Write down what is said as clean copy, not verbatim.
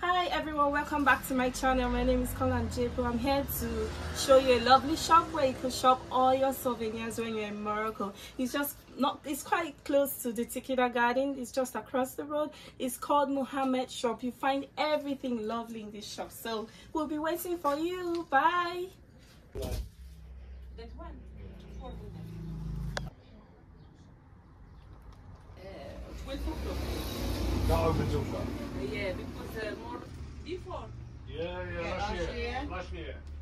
Hi everyone, welcome back to my channel. My name is Colin Japo. I'm here to show you a lovely shop where you can shop all your souvenirs when you're in Morocco. It's quite close to the Tikida Garden. It's just across the road. It's called MOHAMMED shop. You find everything lovely in this shop. So we'll be waiting for you. Bye. That one. Not open till 12. Yeah, because more before. Yeah, last year.